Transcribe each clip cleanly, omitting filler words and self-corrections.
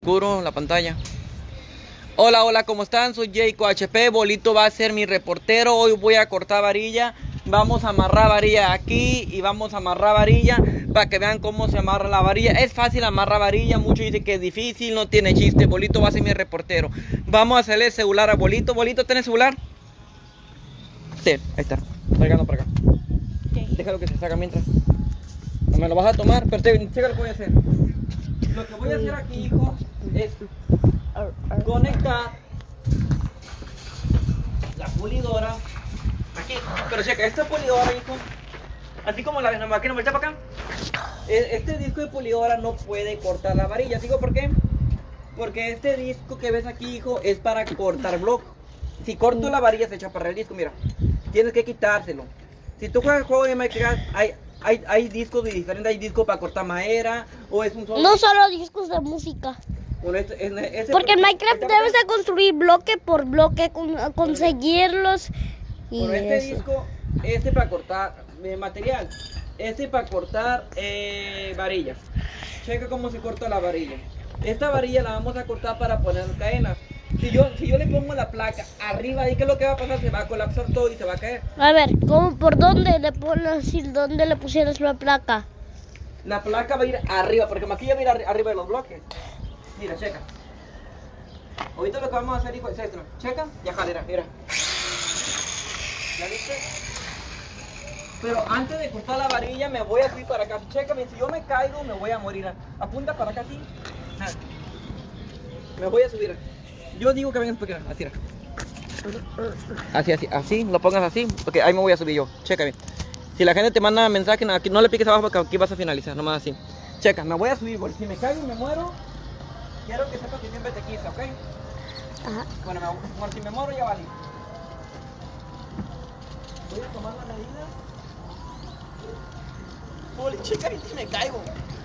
Oscuro la pantalla. Hola, hola, ¿cómo están? Soy Jayco HP. Bolito va a ser mi reportero. Hoy voy a cortar varilla. Vamos a amarrar varilla aquí y vamos a amarrar varilla para que vean cómo se amarra la varilla. Es fácil amarrar varilla. Muchos dicen que es difícil, no tiene chiste. Bolito va a ser mi reportero. Vamos a hacerle el celular a Bolito. Bolito, ¿tienes celular? Sí, ahí está. Cargando para acá. Okay. Déjalo que se saca mientras. Me lo vas a tomar, pero checa lo que voy a hacer. Lo que voy a hacer aquí, hijo, es conectar la pulidora aquí. Pero checa, esta pulidora, hijo, así como la máquina me echa para acá, este disco de pulidora no puede cortar la varilla. ¿Digo por qué? Porque este disco que ves aquí, hijo, es para cortar block. Si corto la varilla se echa para el disco, mira. Tienes que quitárselo. Si tú juegas juego de Minecraft, hay discos diferentes, hay discos para cortar madera, o es un solo... No solo discos de música. Bueno, porque en Minecraft debes de construir bloque por bloque, conseguirlos. Y bueno, este disco, para cortar material, para cortar varillas. Checa cómo se corta la varilla. Esta varilla la vamos a cortar para poner cadenas. Si yo le pongo la placa arriba, ¿y qué es lo que va a pasar? Se va a colapsar todo y se va a caer. A ver, ¿por dónde le pones, dónde le pusieras la placa? La placa va a ir arriba, porque aquí va a ir arriba de los bloques. Mira, checa. Ahorita lo que vamos a hacer, hijo, es esto. Checa, ya jalera, mira. ¿Ya viste? Pero antes de cortar la varilla me voy a subir para acá. Checa, si yo me caigo me voy a morir. Apunta para acá así. Me voy a subir. Yo digo que vengas porque así. Así, lo pongas así, porque ahí me voy a subir yo. Checa bien. Si la gente te manda mensaje, no le piques abajo porque aquí vas a finalizar, nomás así. Checa, me voy a subir, porque si me caigo y me muero, quiero que sepas que siempre te quise, ¿ok? Ajá. Bueno, si me muero ya vale. Voy a tomar la medida. Joder, checa, si me caigo.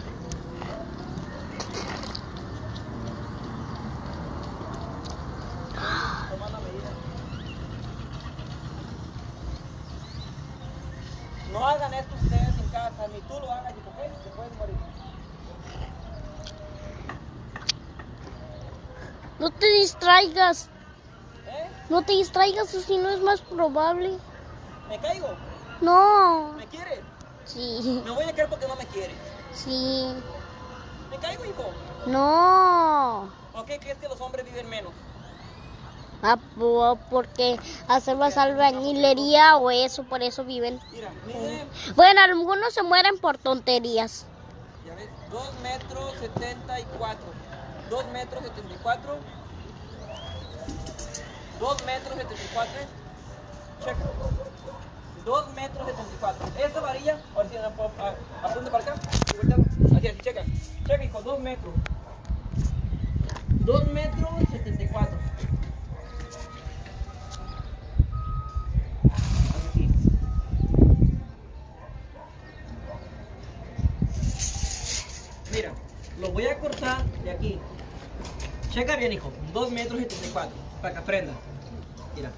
Tomar la medida. No hagan esto ustedes en casa, ni tú lo hagas, ¿ok? Te puedes morir. No te distraigas. No te distraigas, o si no es más probable. ¿Me caigo? No. ¿Me quieres? Sí. Me voy a caer porque no me quieres. Sí. ¿Me caigo, hijo? No. ¿Por qué crees que los hombres viven menos? Porque hacen más albañilería o eso, por eso viven. Mira, mide. Bueno, algunos se mueren por tonterías. Ya ves, 2 metros 74. 2 metros 74. 2 metros 74. Checa. 2 metros 74. Esta varilla, ahora sí, apunta para acá. Así, checa. Checa, hijo, 2 metros. 2 metros 74. Así. Mira, lo voy a cortar de aquí. Checa bien, hijo. 2 metros 74. Para que aprenda. Mira.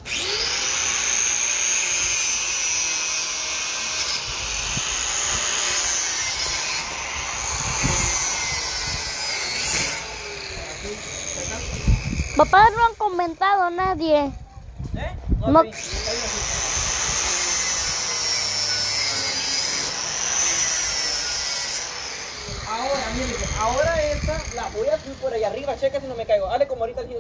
Papá, no han comentado nadie. No. Ahora, mire, ahora esta la voy a subir por ahí arriba. Checa si no me caigo. Dale como ahorita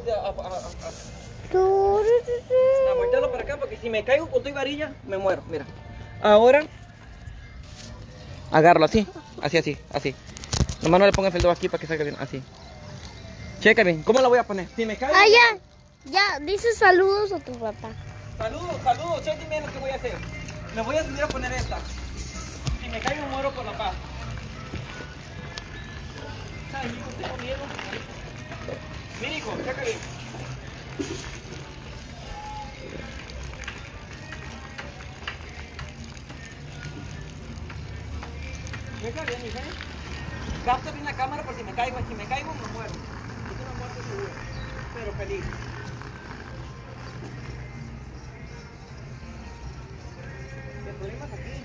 voltearlo para acá, porque si me caigo con tu varilla, me muero. Mira. Ahora, agárralo así. Así. Nomás no le pongas el dedo aquí para que salga bien. Así. Checa bien. ¿Cómo la voy a poner? Si me caigo. Ah, ya. Dice saludos a tu papá. Saludos. Checa bien lo que voy a hacer. Me voy a subir a poner esta. Si me caigo, muero por la paz. Ay, hijo, tengo miedo. Mira, hijo, checa bien. Checa bien, hija. Capta bien la cámara por si me caigo. Si me caigo, me muero. Es una muerte segura, pero feliz. El problema es aquí.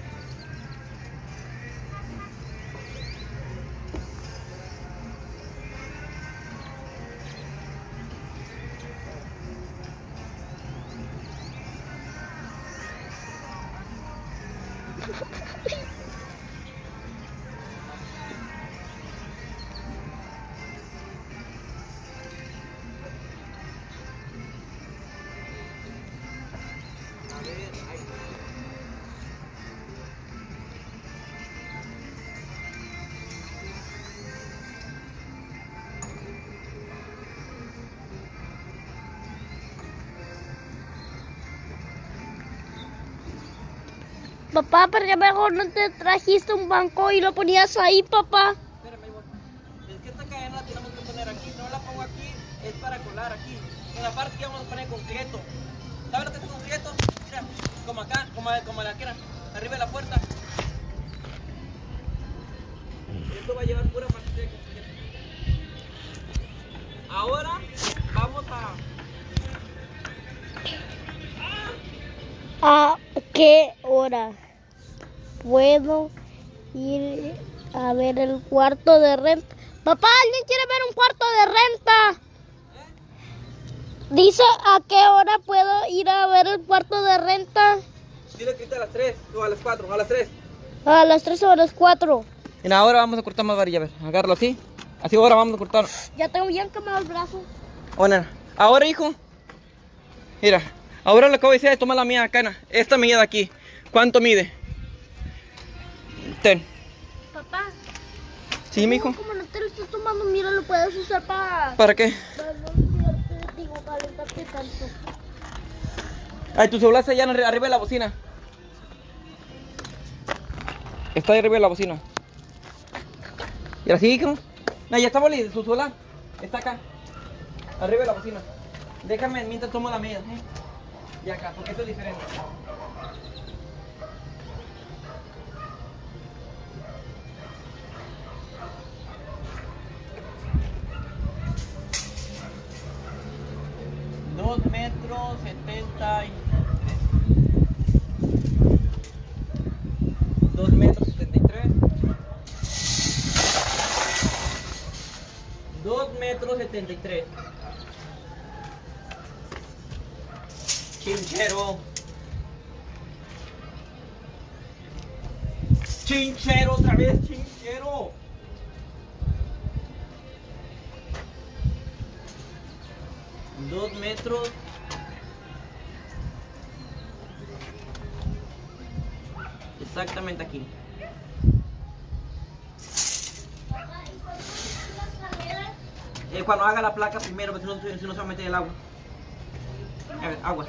Papá, pero ya mejor no te trajiste un banco y lo ponías ahí, papá. Espérame, igual. Es que esta cadena la tenemos que poner aquí. No la pongo aquí, es para colar aquí. En la parte que vamos a poner concreto. ¿Sabes lo que es concreto? Mira, como acá, como la que era, arriba de la puerta. Esto va a llevar pura parte de concreto. Ahora vamos ¿A qué hora puedo ir a ver el cuarto de renta? Papá, ¿alguien quiere ver un cuarto de renta? Dice, ¿a qué hora puedo ir a ver el cuarto de renta? Dile que a las 3 o a las 4, a las 3. A las 3 o a las 4. Y ahora vamos a cortar más varilla, a ver, agárralo así. Así ahora vamos a cortar. Ya tengo bien quemado el brazo. Bueno, ahora hijo, mira, ahora lo que voy a hacer es tomar la mía cana. Esta mía de aquí, ¿cuánto mide? Ten. Papá. Sí, mijo. Como no te lo estás tomando, mira, lo puedes usar para... ¿Para qué? Digo, calentarte tanto. Ay, tu celular está allá arriba de la bocina. Está ahí arriba de la bocina. ¿Y así, hijo? No, ya está boli, su celular. Está acá. Arriba de la bocina. Déjame mientras tomo la mía. Y acá, porque esto es diferente. Dos metros 73. 2 metros 73. 2 metros 73. Chinchero. Chinchero, otra vez, chinchero. Dos metros. Exactamente aquí. Cuando haga la placa primero, porque si no se va a meter el agua. A ver, agua.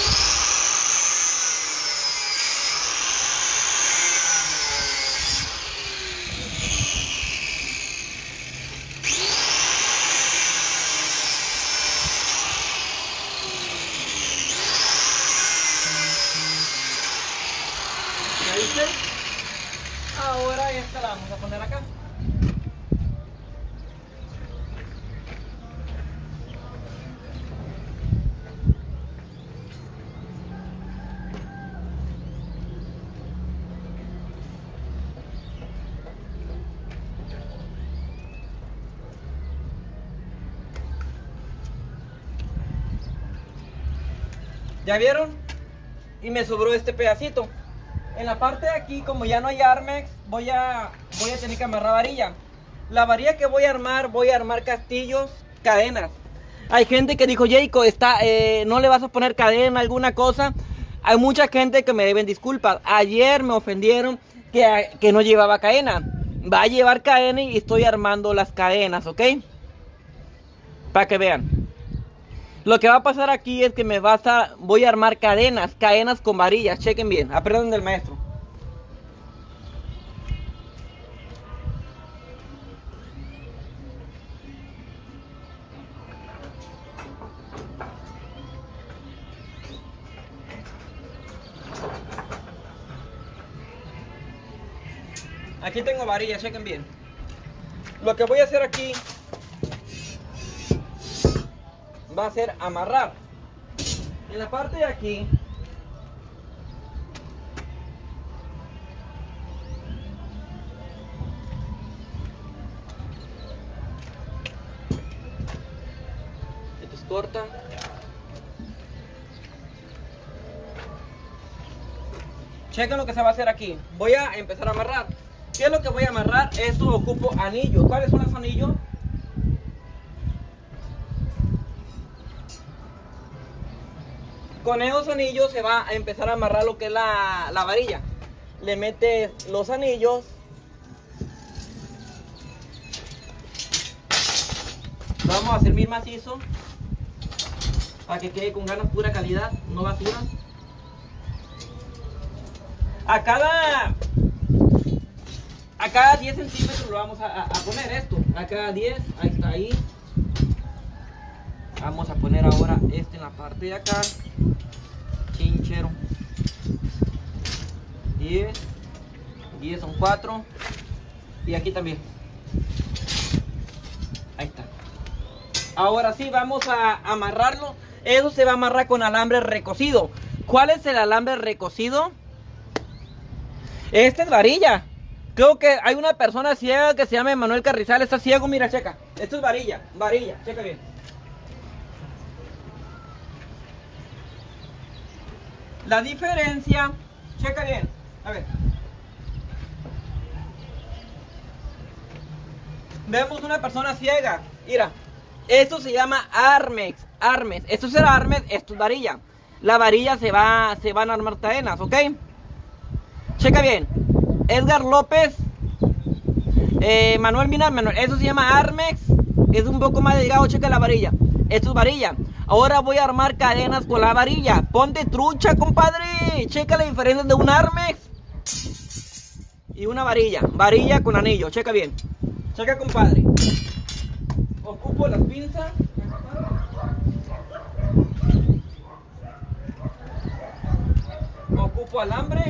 ¿Ya viste? Ahora esta la vamos a poner acá. ¿Ya vieron? Y me sobró este pedacito. En la parte de aquí, como ya no hay Armex, voy a tener que amarrar varilla. La varilla que voy a armar castillos, cadenas. Hay gente que dijo, Jayco, no le vas a poner cadena, alguna cosa. Hay mucha gente que me deben disculpas. Ayer me ofendieron que no llevaba cadena. Va a llevar cadena y estoy armando las cadenas, ¿ok? Para que vean. Lo que va a pasar aquí es que voy a armar cadenas con varillas. Chequen bien, aprendan del maestro. Aquí tengo varillas, chequen bien. Lo que voy a hacer aquí va a ser amarrar. En la parte de aquí esto es corta. Chequen lo que se va a hacer aquí. Voy a empezar a amarrar. ¿Qué es lo que voy a amarrar? Esto ocupo anillos. ¿Cuáles son los anillos? Con esos anillos se va a empezar a amarrar lo que es la varilla. Le metes los anillos. Vamos a hacer bien macizo para que quede con ganas, pura calidad, no basura. A cada 10 centímetros lo vamos a poner esto. A cada 10, ahí está ahí. Vamos a poner ahora este en la parte de acá. Chinchero. 10 son 4. Y aquí también. Ahí está. Ahora sí, vamos a amarrarlo. Eso se va a amarrar con alambre recocido. ¿Cuál es el alambre recocido? Este es varilla. Creo que hay una persona ciega que se llama Emanuel Carrizal. Está ciego, mira, checa. Esto es varilla, checa bien. La diferencia, checa bien. A ver. Vemos una persona ciega. Mira. Esto se llama Armex. Esto es el Armex, esto es varilla. La varilla se van a armar cadenas, ¿ok? Checa bien. Edgar López, Manuel Minar, eso se llama Armex. Es un poco más delgado, checa la varilla. Esto es varilla. Ahora voy a armar cadenas con la varilla. Ponte trucha, compadre. Checa la diferencia de un Armex y una varilla. Varilla con anillo, checa bien. Checa, compadre. Ocupo las pinzas. Ocupo alambre.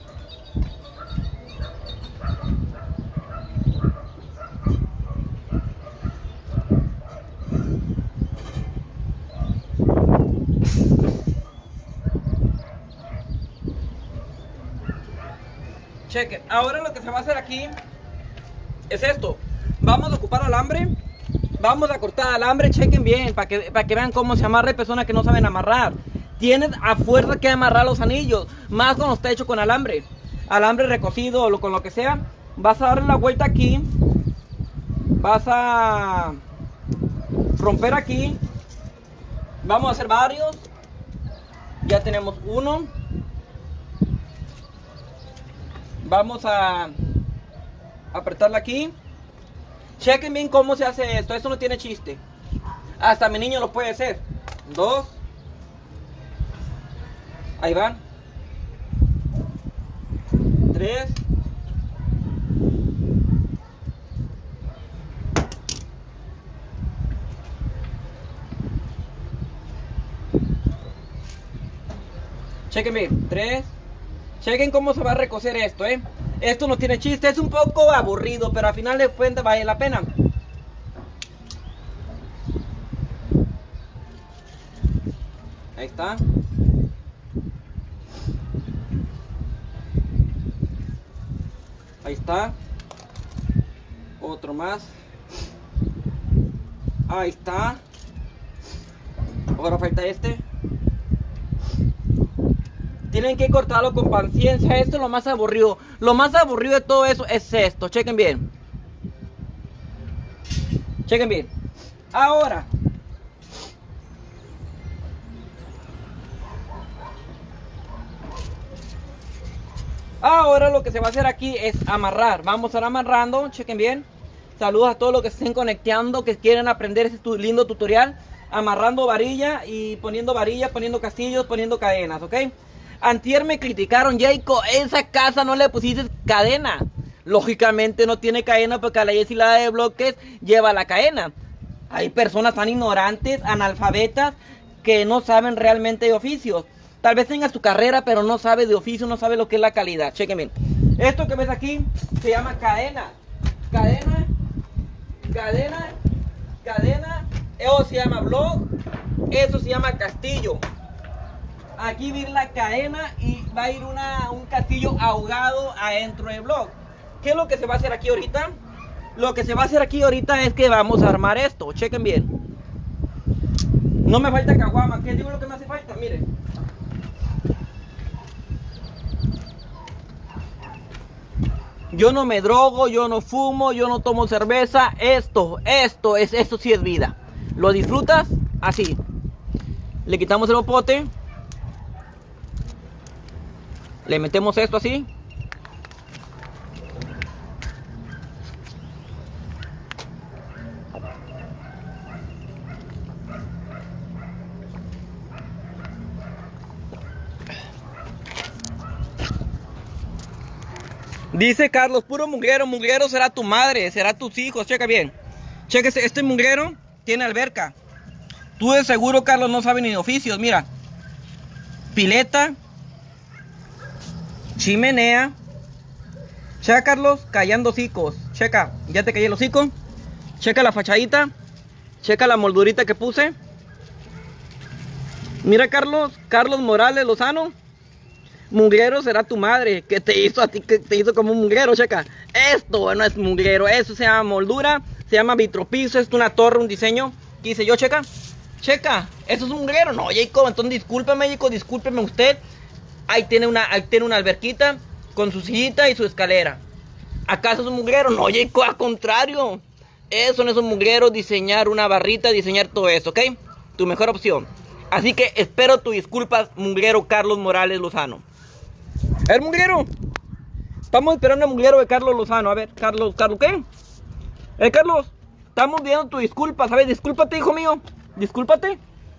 Chequen. Ahora lo que se va a hacer aquí es esto. Vamos a ocupar alambre. Vamos a cortar alambre, chequen bien, para que vean cómo se amarra. Hay personas que no saben amarrar. Tienes a fuerza que amarrar los anillos, más cuando está hecho con alambre. Alambre recocido o con lo que sea. Vas a darle la vuelta aquí. Vas a romper aquí. Vamos a hacer varios. Ya tenemos uno. Vamos a apretarla aquí. Chequen bien cómo se hace esto. Esto no tiene chiste. Hasta mi niño lo puede hacer. 2. Ahí van. 3. Chequen bien. 3. Chequen cómo se va a recocer esto, Esto no tiene chiste, es un poco aburrido, pero al final de cuentas vale la pena. Ahí está. Ahí está. Otro más. Ahí está. Ahora falta este. Tienen que cortarlo con paciencia. Esto es lo más aburrido. Lo más aburrido de todo eso es esto. Chequen bien. Chequen bien. Ahora. Ahora lo que se va a hacer aquí es amarrar. Vamos a estar amarrando. Chequen bien. Saludos a todos los que se estén conectando, que quieren aprender este lindo tutorial. Amarrando varilla y poniendo castillos, poniendo cadenas, ¿ok? Antier me criticaron, Jayco, esa casa no le pusiste cadena. Lógicamente no tiene cadena porque la hilada de bloques lleva la cadena. Hay personas tan ignorantes, analfabetas, que no saben realmente de oficios. Tal vez tenga su carrera, pero no sabe de oficio, no sabe lo que es la calidad. Chequen bien. Esto que ves aquí se llama cadena. Cadena, cadena, cadena. Eso se llama blog. Eso se llama castillo. Aquí va a ir la cadena y va a ir un castillo ahogado adentro del blog. ¿Qué es lo que se va a hacer aquí ahorita? Lo que se va a hacer aquí ahorita es que vamos a armar esto. Chequen bien. No me falta caguama. ¿Qué digo lo que me hace falta? Miren. Yo no me drogo, yo no fumo, yo no tomo cerveza. Esto sí es vida. ¿Lo disfrutas? Así. Le quitamos el popote. Le metemos esto así. Dice Carlos, puro mugrero, mugrero será tu madre, será tus hijos, checa bien. Checa, este mugrero tiene alberca. Tú de seguro, Carlos, no sabes ni oficios, mira. Pileta, chimenea. Checa, Carlos, callando hocicos. Checa, ya te callé el hocico. Checa la fachadita. Checa la moldurita que puse. Mira, Carlos, Carlos Morales Lozano. Mugrero será tu madre, que te hizo a ti, que te hizo como un mugrero, checa. Esto no es mugrero, eso se llama moldura, se llama vitropiso, es una torre, un diseño. ¿Qué hice yo, checa? Checa, eso es un mugrero. No, Jacob, entonces discúlpeme, Jacob, discúlpeme usted. Ahí tiene una alberquita con su sillita y su escalera. ¿Acaso es un mugrero? No, Jacob, al contrario. Eso no es un mugrero, diseñar una barrita, diseñar todo eso, ¿ok? Tu mejor opción. Así que espero tu disculpas, mugrero Carlos Morales Lozano. A ver, mugrero. Estamos esperando al mugrero de Carlos Lozano. A ver, Carlos, ¿qué? Carlos, estamos viendo tu disculpa. ¿Sabes? Discúlpate, hijo mío. Discúlpate.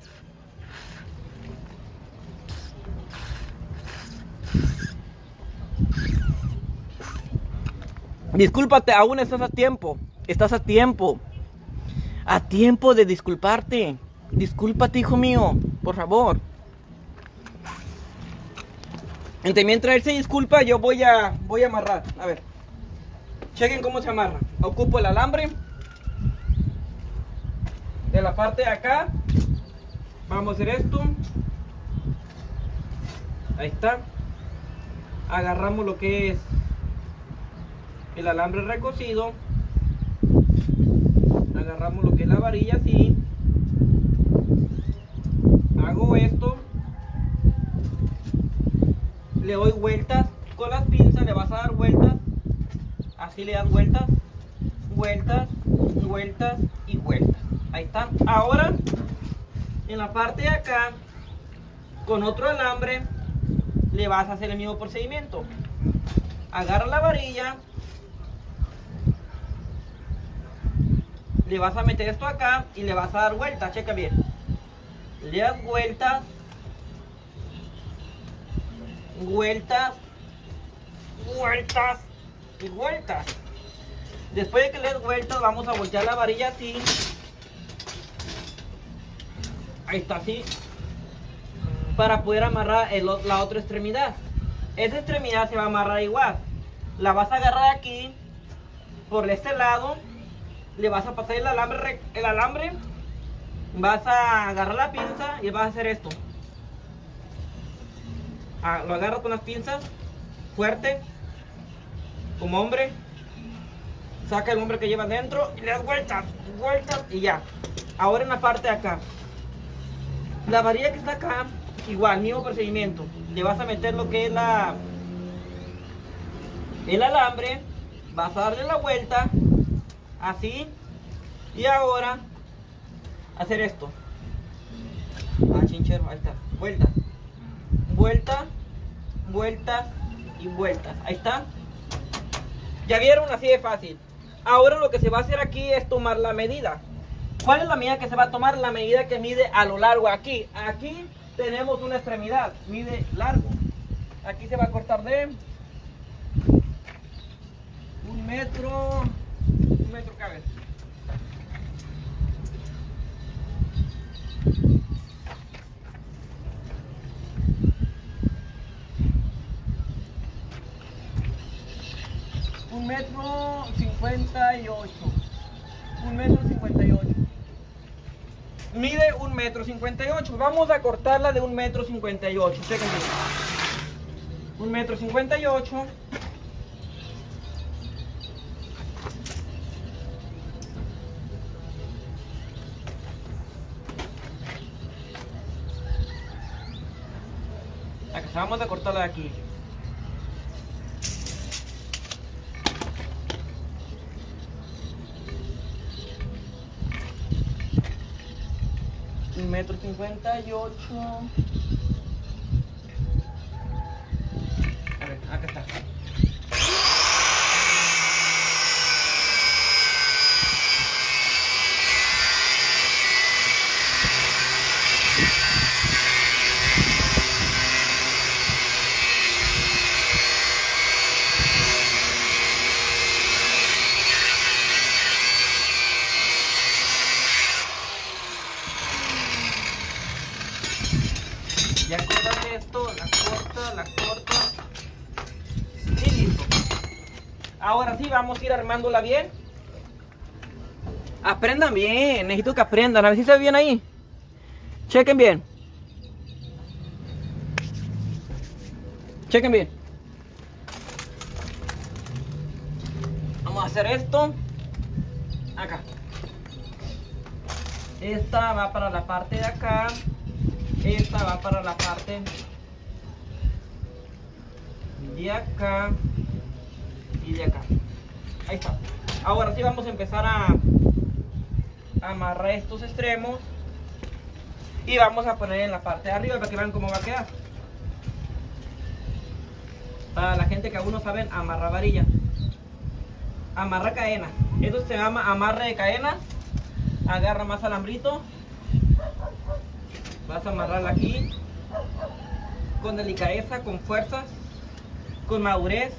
Discúlpate, aún estás a tiempo. Estás a tiempo. A tiempo de disculparte. Discúlpate, hijo mío. Por favor. Mientras él se disculpa, yo voy a amarrar. A ver. Chequen cómo se amarra. Ocupo el alambre de la parte de acá. Vamos a hacer esto. Ahí está. Agarramos lo que es el alambre recocido. Agarramos lo que es la varilla así. Hago esto. Le doy vueltas con las pinzas, le vas a dar vueltas. Así le das vueltas, vueltas, vueltas y vueltas. Ahí está. Ahora, en la parte de acá, con otro alambre, le vas a hacer el mismo procedimiento. Agarra la varilla. Le vas a meter esto acá y le vas a dar vueltas. Checa bien. Le das vueltas. Vueltas, vueltas y vueltas. Después de que le des vueltas, vamos a voltear la varilla así. Ahí está, así. Para poder amarrar la otra extremidad. Esa extremidad se va a amarrar igual. La vas a agarrar aquí, por este lado. Le vas a pasar el alambre. Vas a agarrar la pinza y vas a hacer esto. Lo agarras con las pinzas, fuerte, como hombre. Saca el hombre que lleva dentro y le das vueltas, vueltas y ya. Ahora en la parte de acá, la varilla que está acá, igual, mismo procedimiento. Le vas a meter lo que es el alambre, vas a darle la vuelta, así, y ahora hacer esto. Chinchero, ahí está, vueltas. Vueltas, vueltas y vueltas. Ahí está. Ya vieron, así de fácil. Ahora lo que se va a hacer aquí es tomar la medida. ¿Cuál es la medida que se va a tomar? La medida que mide a lo largo aquí. Aquí tenemos una extremidad, mide largo. Aquí se va a cortar de 1 metro. 1 metro cabe. Un metro 58. 1 metro 58. Mide 1 metro 58. Vamos a cortarla de 1 metro 58. Chequen bien. 1 metro 58. Vamos a cortarla de aquí. 1,58 m. A ver, acá está. Ya cortas esto, la cortas y listo. Ahora sí, vamos a ir armándola bien. Aprendan bien, necesito que aprendan. A ver si se ve bien ahí. Chequen bien. Chequen bien. Vamos a hacer esto. Acá. Esta va para la parte de acá. Esta va para la parte de acá y de acá. Ahí está. Ahora sí vamos a empezar a amarrar estos extremos y vamos a poner en la parte de arriba para que vean cómo va a quedar. Para la gente que aún no saben amarrar varilla, amarrar cadena. Esto se llama amarre de cadenas. Agarra más alambrito. Vas a amarrarla aquí con delicadeza, con fuerza, con madurez.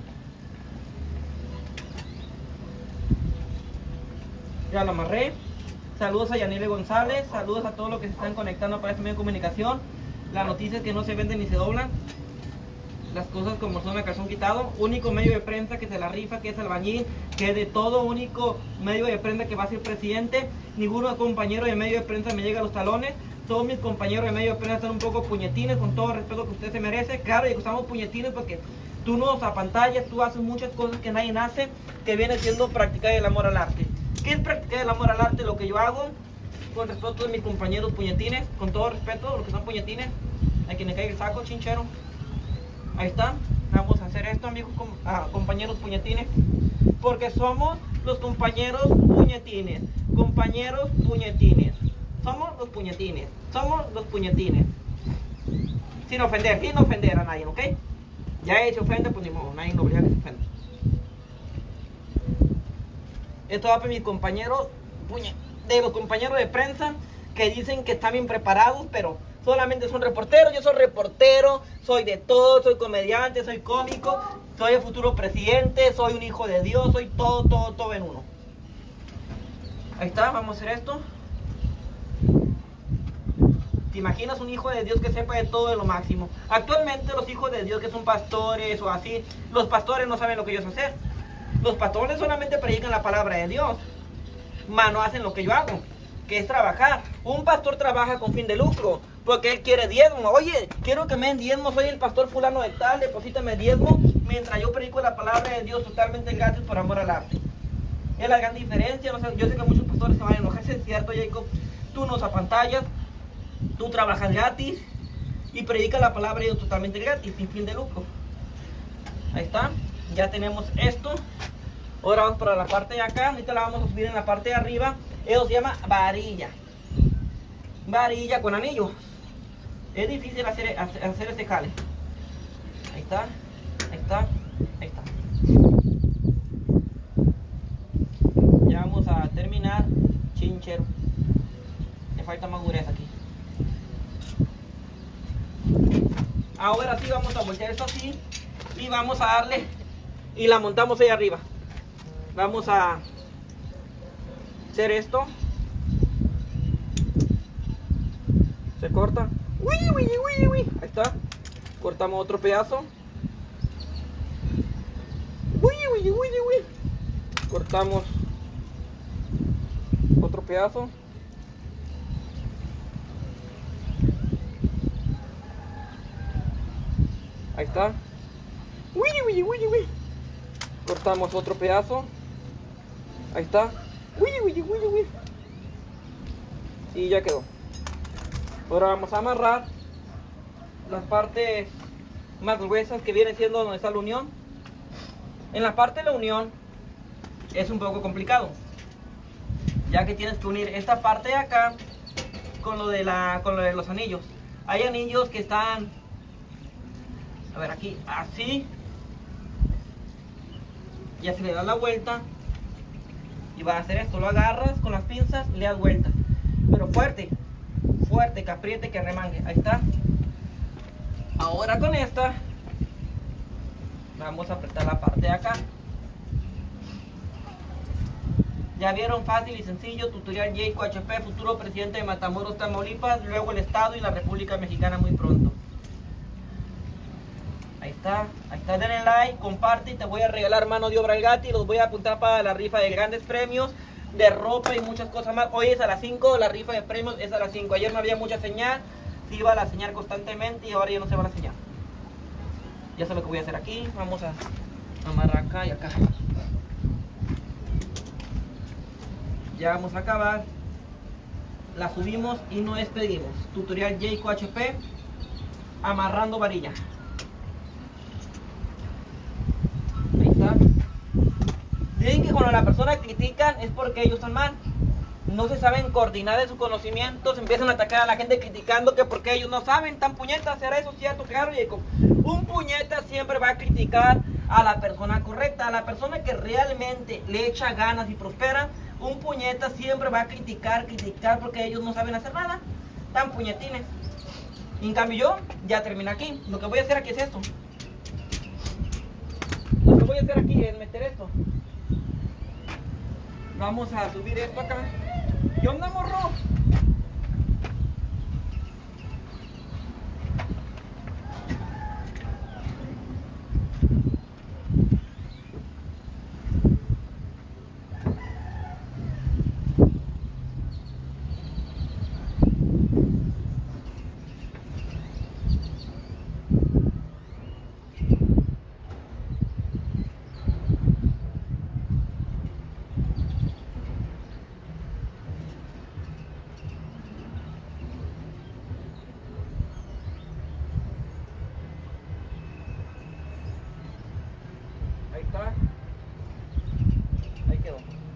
Ya lo amarré. Saludos a Yanile González, saludos a todos los que se están conectando para este medio de comunicación. La noticia es que no se venden ni se doblan. Las cosas como son a calzón quitado. Único medio de prensa que se la rifa, que es albañil, que es de todo. Único medio de prensa que va a ser presidente. Ninguno compañero de medio de prensa me llega a los talones. Todos mis compañeros de medio de prensa están un poco puñetines, con todo el respeto que usted se merece. Claro, y usamos puñetines porque tú nos apantallas, tú haces muchas cosas que nadie hace, que viene siendo practicar el amor al arte. ¿Qué es practicar el amor al arte? Lo que yo hago, con respeto a todos mis compañeros puñetines, con todo respeto, los que son puñetines, a quien le caiga el saco, chinchero. Ahí está. Vamos a hacer esto, amigos, compañeros puñetines, porque somos los compañeros puñetines. Compañeros puñetines. Somos los puñetines. Somos los puñetines. Sin ofender a nadie, ¿ok? Ya se ofende, pues ni modo, nadie lo obliga a que se ofenda. Esto va para mis compañeros, de los compañeros de prensa que dicen que están bien preparados, pero solamente son reporteros. Yo soy reportero, soy de todo, soy comediante, soy cómico, soy el futuro presidente, soy un hijo de Dios, soy todo en uno. Ahí está, vamos a hacer esto. ¿Te imaginas un hijo de Dios que sepa de todo de lo máximo? Actualmente los hijos de Dios que son pastores o así, los pastores no saben lo que ellos hacen. Los pastores solamente predican la palabra de Dios, mas no hacen lo que yo hago, que es trabajar. Un pastor trabaja con fin de lucro, porque él quiere diezmo. Oye, quiero que me den diezmo, soy el pastor fulano de tal, deposítame diezmo, mientras yo predico la palabra de Dios totalmente gratis por amor al arte. Es la gran diferencia. No sé, yo sé que muchos pastores se van a enojar, es cierto, Jacob. Tú nos apantallas, tú trabajas gratis y predicas la palabra de Dios totalmente gratis, sin fin de lucro. Ahí está, ya tenemos esto. Ahora vamos para la parte de acá. Ahorita la vamos a subir en la parte de arriba. Eso se llama varilla. Varilla con anillo. Es difícil hacer este jale. Ahí está, ahí está, ahí está. Ya vamos a terminar. Chinchero. Me falta madurez aquí. Ahora sí vamos a voltear esto así. Y vamos a darle. Y la montamos ahí arriba. Vamos a hacer esto. Se corta. Ahí está. Cortamos otro pedazo. Cortamos otro pedazo. Ahí está. Cortamos otro pedazo. Ahí está. Y ya quedó. Ahora vamos a amarrar las partes más gruesas, que viene siendo donde está la unión. En la parte de la unión es un poco complicado, ya que tienes que unir esta parte de acá con lo de los anillos. Hay anillos que están, a ver, aquí, así. Ya se le da la vuelta y va a hacer esto. Lo agarras con las pinzas, le das vuelta. Pero fuerte, fuerte, que apriete, que remangue. Ahí está. Ahora con esta vamos a apretar la parte de acá. Ya vieron, fácil y sencillo, tutorial Jayco HP, futuro presidente de Matamoros, Tamaulipas, luego el Estado y la República Mexicana muy pronto. Ahí está, denle like, comparte y te voy a regalar mano de obra al Gatti, los voy a apuntar para la rifa de grandes premios, de ropa y muchas cosas más. Hoy es a las 5, la rifa de premios es a las 5. Ayer no había mucha señal, se iba la señal constantemente y ahora ya no se va la señal. Ya sé lo que voy a hacer aquí, vamos a amarrar acá y acá. Ya vamos a acabar. La subimos y nos despedimos. Tutorial Jayco HP, amarrando varilla. Ahí está. Dicen que cuando la persona critican es porque ellos están mal. No se saben coordinar de sus conocimientos, empiezan a atacar a la gente criticando que porque ellos no saben. Tan puñetas, ¿será eso cierto? Claro, Jayco. Un puñeta siempre va a criticar a la persona correcta, a la persona que realmente le echa ganas y prospera. Un puñeta siempre va a criticar porque ellos no saben hacer nada. Tan puñetines. Y en cambio yo ya terminé aquí. Lo que voy a hacer aquí es esto. Lo que voy a hacer aquí es meter esto. Vamos a subir esto acá. ¿Qué onda, morro? Ahí está. Ahí quedó.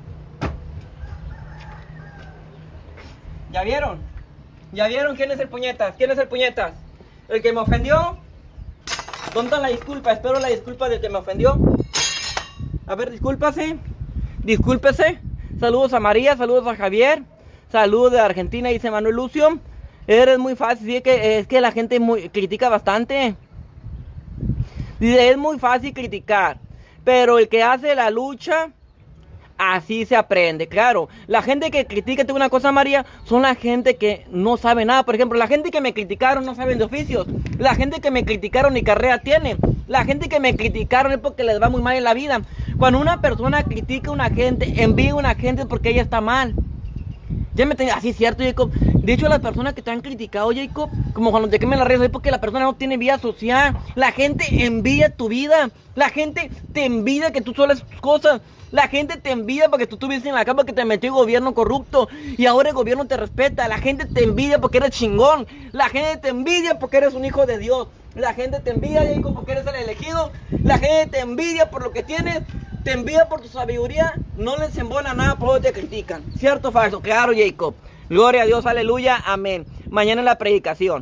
¿Ya vieron? ¿Ya vieron quién es el puñetas? ¿Quién es el puñetas? ¿El que me ofendió? ¿Dónde está la disculpa? Espero la disculpa del que me ofendió. A ver, discúlpase. Discúlpese. Saludos a María, saludos a Javier. Saludos de Argentina, dice Manuel Lucio. Eres muy fácil, sí, es que la gente critica bastante. Dice, es muy fácil criticar, pero el que hace la lucha, así se aprende. Claro, la gente que critica, tengo una cosa, María, son la gente que no sabe nada. Por ejemplo, la gente que me criticaron no saben de oficios. La gente que me criticaron ni carrera tiene. La gente que me criticaron es porque les va muy mal en la vida. Cuando una persona critica a una gente, envía a una gente es porque ella está mal. Ya me tenía, así es cierto, Jacob. De hecho, las personas que te han criticado, Jacob, como cuando te quemen las redes, es porque la persona no tiene vida social. La gente envidia tu vida. La gente te envidia que tú solas tus cosas. La gente te envidia porque tú estuviste en la cama que te metió el gobierno corrupto y ahora el gobierno te respeta. La gente te envidia porque eres chingón. La gente te envidia porque eres un hijo de Dios. La gente te envidia, Jacob, porque eres el elegido. La gente te envidia por lo que tienes. Te envidia por tu sabiduría. No les embona nada por lo que te critican. ¿Cierto o falso? Claro, Jacob. Gloria a Dios, aleluya, amén. Mañana en la predicación,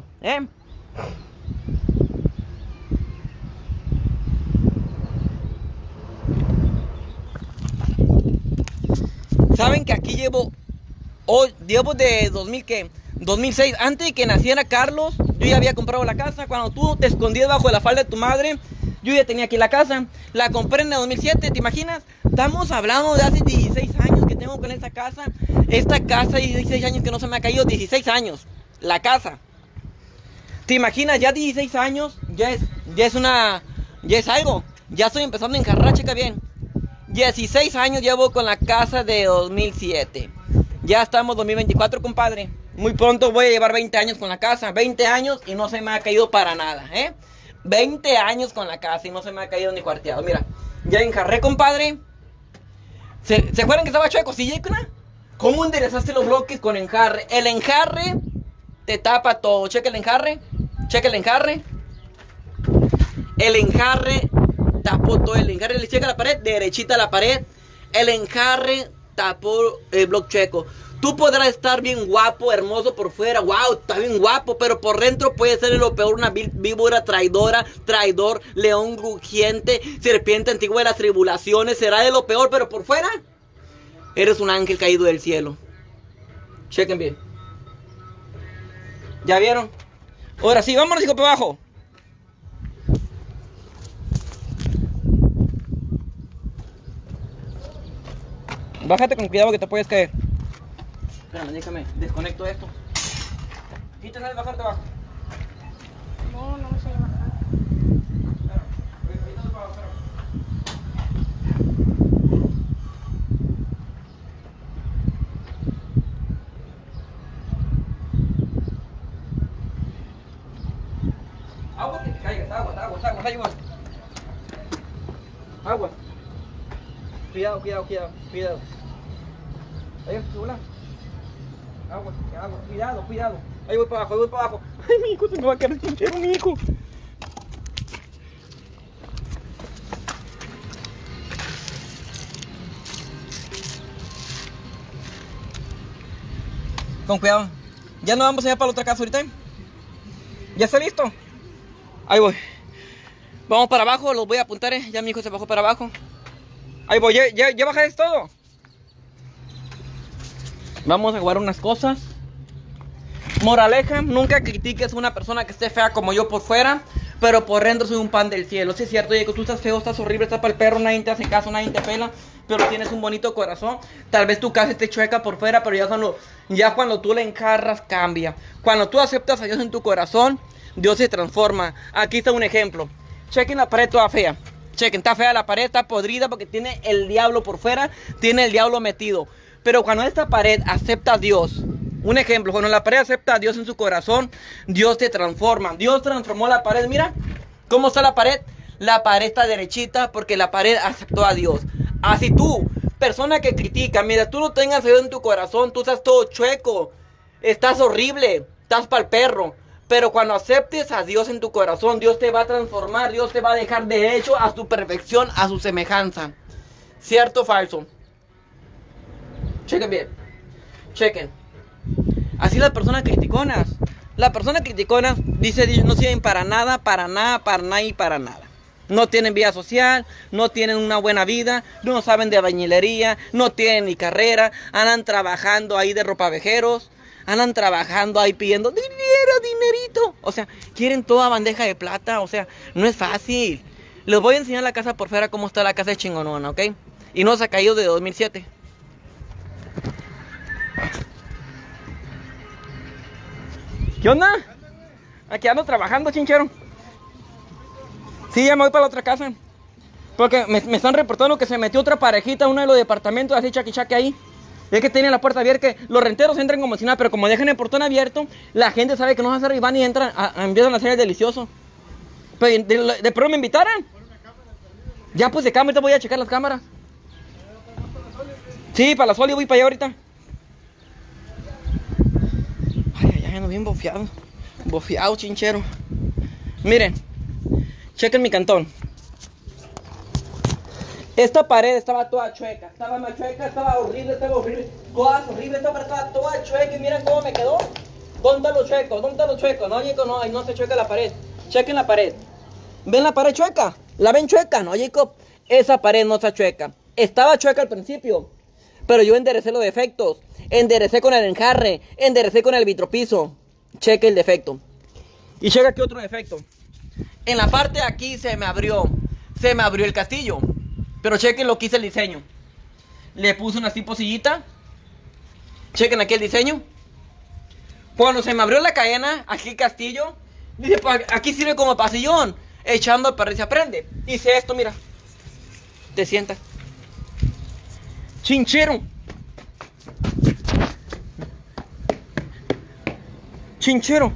Saben que aquí llevo de 2000, ¿qué? 2006, antes de que naciera Carlos, yo ya había comprado la casa. Cuando tú te escondías bajo la falda de tu madre, yo ya tenía aquí la casa. La compré en el 2007, ¿te imaginas? Estamos hablando de hace 16 años que tengo con esta casa. Esta casa, 16 años que no se me ha caído, 16 años, la casa. ¿Te imaginas? Ya 16 años, ya es algo. Ya estoy empezando a enjarrar, checa bien. 16 años llevo con la casa de 2007. Ya estamos 2024, compadre. Muy pronto voy a llevar 20 años con la casa. 20 años y no se me ha caído para nada, 20 años con la casa y no se me ha caído ni cuarteado. Mira, ya enjarré, compadre. ¿Se acuerdan que estaba chueco? ¿Sí, Jacob? ¿Cómo enderezaste los bloques con enjarre? El enjarre te tapa todo. Checa el enjarre. Checa el enjarre. El enjarre tapó todo. El enjarre le checa la pared, derechita la pared. El enjarre tapó el bloque chueco. Tú podrás estar bien guapo, hermoso por fuera, wow, está bien guapo, pero por dentro puede ser lo peor, una víbora traidora, traidor, león rugiente, serpiente antigua de las tribulaciones, será de lo peor, pero por fuera eres un ángel caído del cielo. Chequen bien. ¿Ya vieron? Ahora sí, vámonos, hijo, para abajo. Bájate con cuidado que te puedes caer. Espérame, déjame, desconecto esto. ¿Sí te sabes bajarte abajo? No, no me sé bajar. Agua que te caigas, agua, ayuda. Agua. Cuidado. Ahí, chula. Agua, cuidado. Ahí voy para abajo. Ay, mi hijo, se me va a caer el chinchero, mi hijo. Con cuidado. Ya no vamos allá para la otra casa ahorita. ¿Ya está listo? Ahí voy. Vamos para abajo, los voy a apuntar, Ya mi hijo se bajó para abajo. Ahí voy, ya bajáis todo. Vamos a jugar unas cosas. Moraleja, nunca critiques a una persona que esté fea como yo por fuera, pero por dentro soy un pan del cielo. Sí es cierto, oye, que tú estás feo, estás horrible, estás para el perro, nadie te hace caso, nadie te pela, pero tienes un bonito corazón. Tal vez tu casa esté chueca por fuera, pero ya cuando tú le encarras, cambia. Cuando tú aceptas a Dios en tu corazón, Dios se transforma. Aquí está un ejemplo. Chequen la pared toda fea. Chequen, está fea la pared, está podrida porque tiene el diablo por fuera, tiene el diablo metido. Pero cuando esta pared acepta a Dios, un ejemplo, cuando la pared acepta a Dios en su corazón, Dios te transforma. Dios transformó la pared, mira cómo está la pared. La pared está derechita porque la pared aceptó a Dios. Así tú, persona que critica, mira, tú no tengas Dios en tu corazón, tú estás todo chueco, estás horrible, estás para el perro. Pero cuando aceptes a Dios en tu corazón, Dios te va a transformar, Dios te va a dejar de hecho a su perfección, a su semejanza. ¿Cierto o falso? Chequen bien. Chequen. Así las personas criticonas. Las personas criticonas, dice Dios, no sirven para nada. No tienen vida social, no tienen una buena vida, no saben de albañilería, no tienen ni carrera, andan trabajando ahí de ropavejeros, andan trabajando ahí pidiendo dinerito. O sea, quieren toda bandeja de plata, o sea, no es fácil. Les voy a enseñar la casa por fuera, cómo está la casa de chingonona, ¿ok? Y no se ha caído de 2007. ¿Qué onda? Aquí ando trabajando, chinchero. Sí, ya me voy para la otra casa. Porque me están reportando que se metió otra parejita a uno de los departamentos, así chaque ahí. Y es que tienen la puerta abierta, que los renteros entran como si nada, pero como dejan el portón abierto, la gente sabe que no van a hacer y van y entran, empiezan a hacer el delicioso. Pero de pronto me invitaran. Ya pues de cámara, voy a checar las cámaras. Sí, para la Soli voy para allá ahorita. Ay, ando bien bofiado, chinchero. Miren, chequen mi cantón. Esta pared estaba toda chueca, estaba más chueca, estaba horrible, cosas horribles, esta pared estaba toda chueca y miren cómo me quedó. ¿Dónde está lo chueco? No, Jacob, no, ahí no se chueca la pared. Chequen la pared. ¿Ven la pared chueca? ¿La ven chueca? No, Jacob, esa pared no está chueca. Estaba chueca al principio, pero yo enderecé los defectos. Enderecé con el enjarre, enderecé con el vitropiso. Cheque el defecto. Y checa aquí otro defecto. En la parte de aquí se me abrió el castillo. Pero chequen lo que hice el diseño. Le puse una tipo sillita. Chequen aquí el diseño. Cuando se me abrió la cadena, aquí el castillo, dice, pues aquí sirve como pasillón. Echando el perro y se aprende. Dice esto, mira. Te sientas. Chinchero. Chinchero.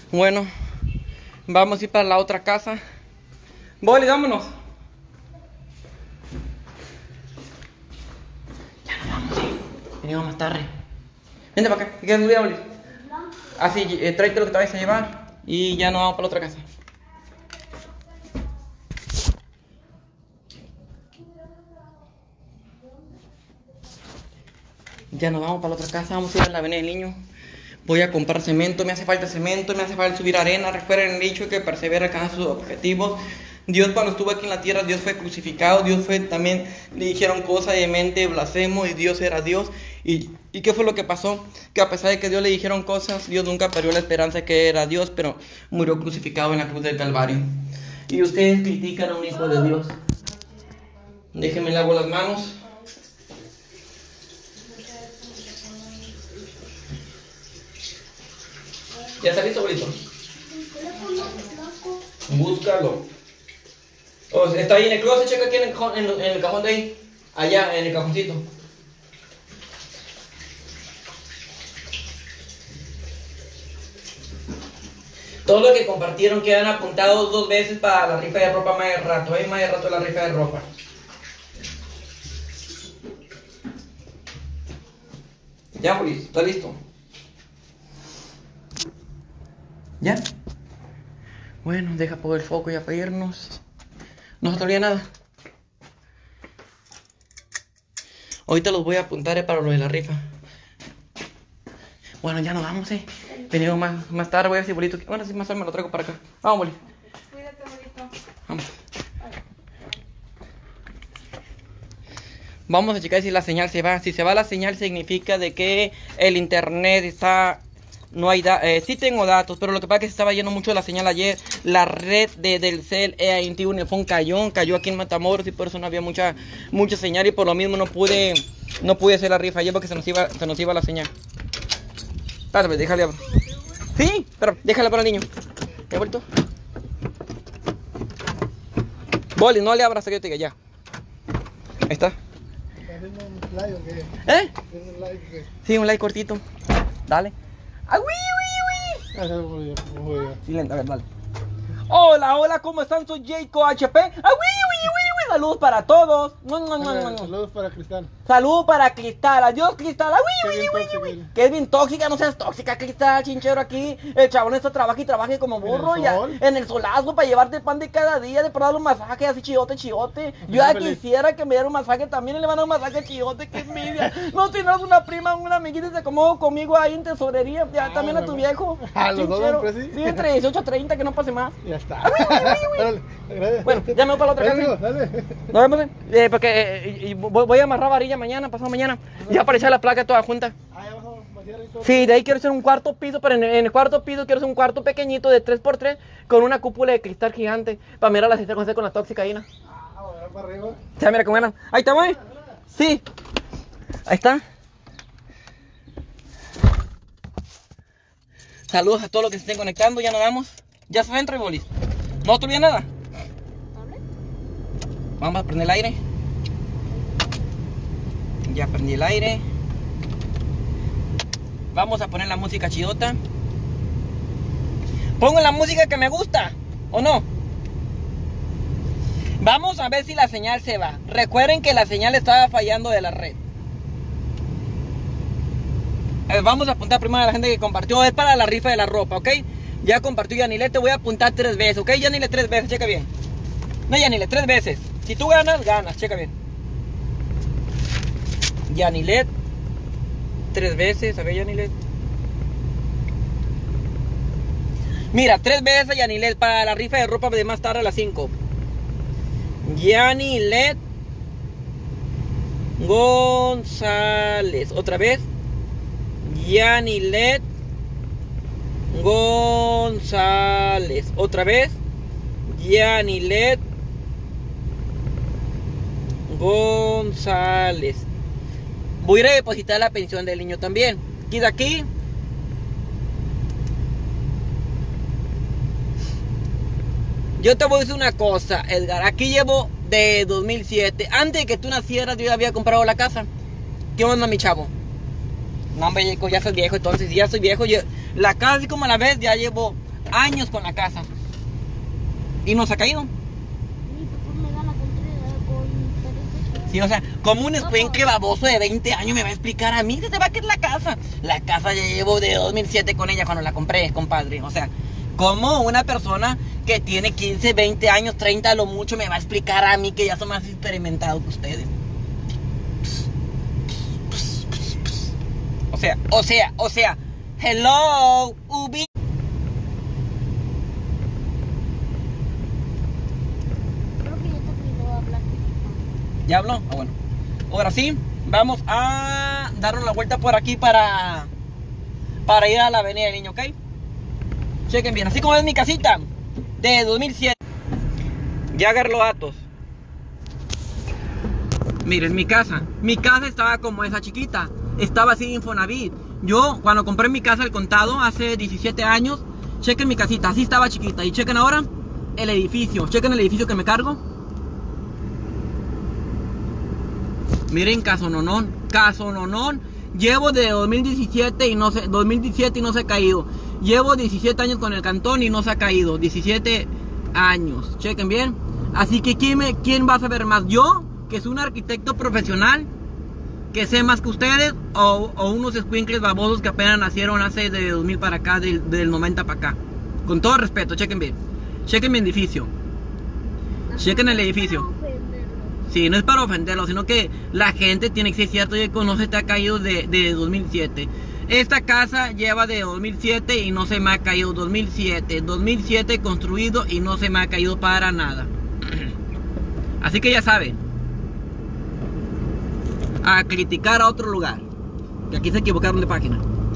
Bueno, vamos a ir para la otra casa. Boli, vámonos. Ya nos vamos, sí. Venimos más tarde. Vente para acá. ¿Qué quieres subir, Boli? Así, tráete lo que te vayas a llevar. Y ya nos vamos para la otra casa. Ya nos vamos para la otra casa. Vamos a ir a la Avenida del Niño. Voy a comprar cemento. Me hace falta cemento. Me hace falta subir arena. Recuerden el dicho que persevera alcanza sus objetivos. Dios, cuando estuvo aquí en la tierra, Dios fue crucificado. Dios fue también, le dijeron cosas de mente, blasfemo, y Dios era Dios. ¿Y qué fue lo que pasó? Que a pesar de que Dios le dijeron cosas, Dios nunca perdió la esperanza de que era Dios, pero murió crucificado en la cruz del Calvario. Y ustedes critican a un hijo de Dios. Déjenme lavar las manos. ¿Ya está listo, bonito? Búscalo. Oh, está ahí en el closet, checa aquí en el cajón de ahí. Allá, en el cajoncito. Todo lo que compartieron quedan apuntados 2 veces para la rifa de ropa más de rato. Más de rato la rifa de ropa. Ya, Bolis, ¿está listo? ¿Ya? Bueno, deja poner el foco ya para irnos. No se te olvida nada. Ahorita los voy a apuntar para lo de la rifa. Bueno, ya nos vamos, Venimos más tarde, voy a ver si Bolito. Bueno, si más tarde me lo traigo para acá. Vamos, Bolito. Cuídate, Bolito. Vamos. Vamos a checar si la señal se va. Si se va la señal significa de que el internet está... No hay sí tengo datos, pero lo que pasa es que se estaba yendo mucho la señal ayer. La red del cel EA21 fue un cayó aquí en Matamoros, y por eso no había mucha señal, y por lo mismo no pude hacer la rifa ayer porque se nos iba la señal. Espérate, déjale abrir. Sí, pero déjale para el niño. ¿Ya ha vuelto? Boli, no le abras hasta que yo te diga ya. Ahí está. ¿Haciendo un like o qué? ¿Haciendo un like o qué? Sí, un like cortito. Dale. ¡Ay, Sí, lenta, a ver, dale. Hola, ¿cómo están? Soy Jayco HP. Saludos para todos. Saludos para Cristal. Saludos para Cristal. Adiós, Cristal. Qué bien tóxica. Que es bien tóxica, no seas tóxica, Cristal, chinchero aquí. El chabón está trabaja y trabaja como burro. ¿En el ya, sol? en el solazo para llevarte el pan de cada día, de darle un masaje así chiote. Yo ya quisiera que me diera un masaje también y le van a dar un masaje chiote, que envidia. No, si no es una prima, una amiguita se acomodó conmigo ahí en tesorería. Ya, también a tu viejo. ¿A los dos chinchero. hombres, sí? Sí, entre 18 y 30, que no pase más. Ya está. Dale, gracias. Bueno, ya me voy para la otra casa. Dale. Nos vemos, porque voy a amarrar varilla mañana, pasado mañana. Ya aparecerá la placa toda junta. Ah, ya vas a vaciar ahí todo. Sí, de ahí quiero hacer un cuarto piso, pero en el cuarto piso quiero hacer un cuarto pequeñito de 3x3 con una cúpula de cristal gigante para mirar las estrellas con la tóxica ahí, ¿no? Ah, bueno, para arriba. Ya, mira cómo eran. Ahí está, güey. Sí. Ahí está. Saludos a todos los que se estén conectando, ya nos vamos. Ya se adentro, Bolis. No te olvides nada. Vamos a prender el aire. Ya prendí el aire. Vamos a poner la música chidota. Pongo la música que me gusta, ¿o no? Vamos a ver si la señal se va. Recuerden que la señal estaba fallando de la red. Vamos a apuntar primero a la gente que compartió. Es para la rifa de la ropa, ¿ok? Ya compartió Yanilet, te voy a apuntar 3 veces, ¿ok? Yanilet 3 veces, checa bien. No, Yanilet 3 veces. Si tú ganas, ganas, checa bien. Yanilet 3 veces, a ver, Yanilet. Mira, 3 veces Yanilet para la rifa de ropa de más tarde a las 5. Yanilet González. Otra vez. Yanilet González. Otra vez. Yanilet González. Voy a ir a depositar la pensión del niño también. Queda aquí. Yo te voy a decir una cosa, Edgar. Aquí llevo de 2007. Antes de que tú nacieras, yo ya había comprado la casa. ¿Qué onda, mi chavo? No, hombre, ya soy viejo, entonces ya soy viejo. La casa, así como la ves, ya llevo años con la casa. Y no se ha caído. Mi papá me da la con Sí, o sea, como un escuincle baboso de 20 años me va a explicar a mí que se va a caer la casa. La casa ya llevo de 2007 con ella cuando la compré, compadre. O sea, como una persona que tiene 15, 20 años, 30 a lo mucho me va a explicar a mí que ya son más experimentados que ustedes. O sea, hello, Ubi. Creo que ya terminó de hablar. ¿Ya habló? Ah, bueno. Ahora sí, vamos a darnos la vuelta por aquí para ir a la avenida del Niño, ¿ok? Chequen bien, así como es mi casita de 2007. Ya agarré los datos. Miren, mi casa estaba como esa chiquita. Estaba así de Infonavit. Yo, cuando compré mi casa al contado hace 17 años, chequen mi casita, así estaba chiquita. Y chequen ahora el edificio. Chequen el edificio que me cargo. Miren, casononón. Llevo de 2017 y no se ha caído. Llevo 17 años con el cantón y no se ha caído. 17 años. Chequen bien. Así que ¿quién va a saber más? ¿Yo, que soy un arquitecto profesional, que sé más que ustedes, o unos escuincles babosos que apenas nacieron hace de 2000 para acá, del 90 para acá? Con todo respeto, chequen bien. Chequen mi edificio. Chequen el edificio. Sí, no es para ofenderlo, sino que la gente tiene que ser cierto y no se te ha caído de 2007. Esta casa lleva de 2007 y no se me ha caído. 2007 construido y no se me ha caído para nada. Así que ya saben, a criticar a otro lugar, que aquí se equivocaron de página.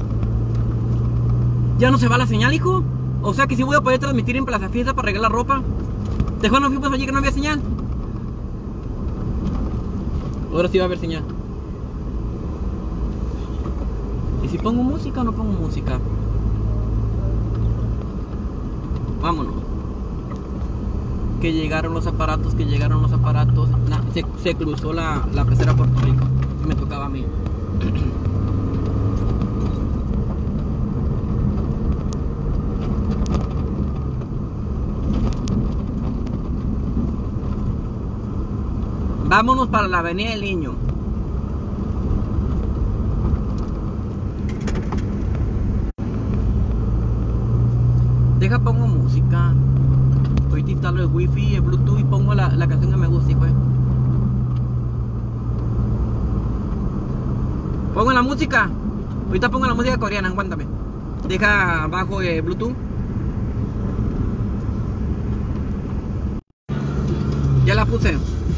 ¿Ya no se va la señal, hijo? O sea que sí voy a poder transmitir en Plaza Fiesta para arreglar la ropa. ¿Dejó no fuimos allí que no había señal? Ahora sí va a haber señal. ¿Y si pongo música o no pongo música? Vámonos. Que llegaron los aparatos. Nah, se cruzó la pecera Puerto Rico. Y me tocaba a mí. Vámonos para la avenida del Niño. Deja, pongo música. Ahorita instalo el wifi, el bluetooth y pongo la canción que me gusta, hijo. Pongo la música. Ahorita pongo la música coreana, aguántame. Deja bajo el bluetooth. Ya la puse.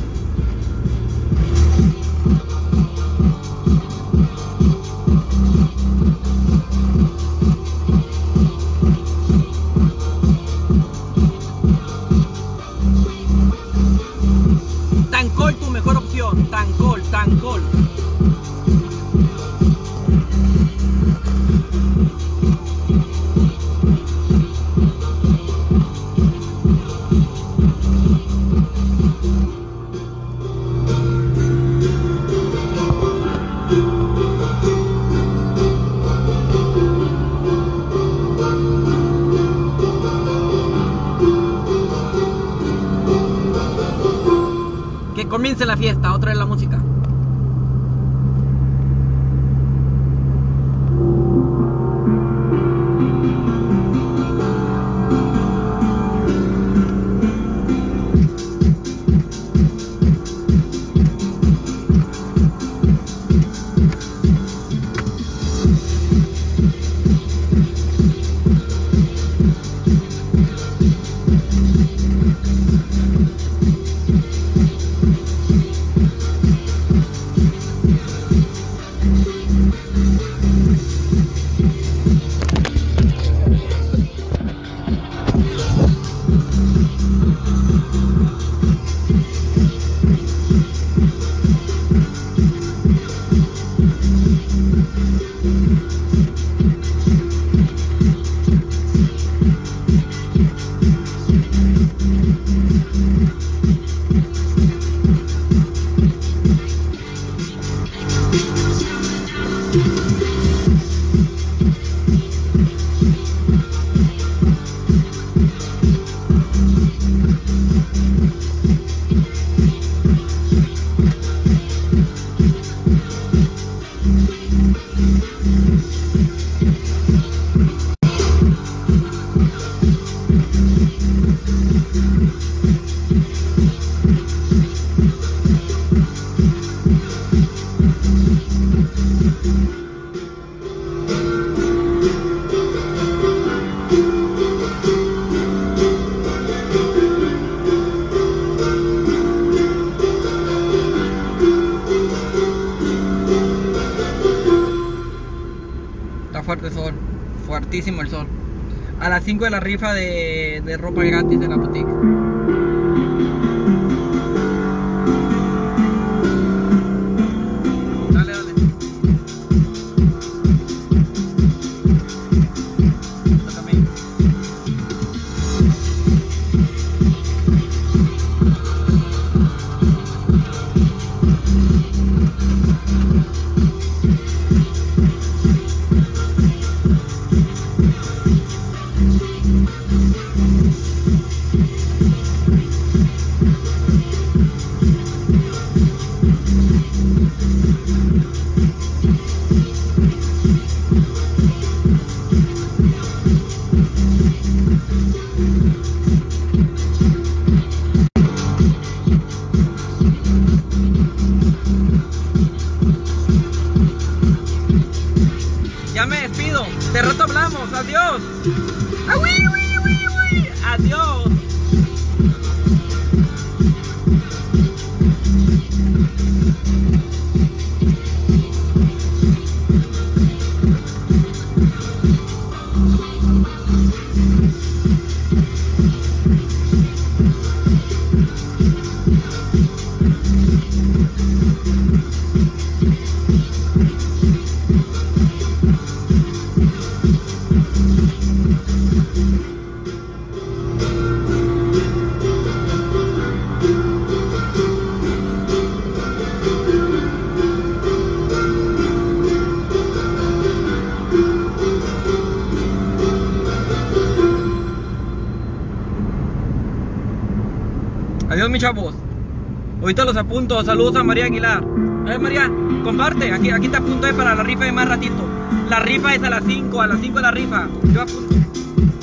Tancol, tu mejor opción. Tancol. Que comience la fiesta, otra vez la música. Está fuerte el sol. Fuertísimo el sol. A las 5 de la rifa de ropa gratis de la boutique. Dale, dale. Yo también. Ya me despido. De rato hablamos. Adiós. ¡Ah, uy, uy, uy, uy! Adiós. Adiós, mis chavos. Ahorita los apunto. Saludos a María Aguilar. A ver, María, comparte. Aquí te apunto para la rifa de más ratito. La rifa es a las 5 de la rifa. Yo apunto.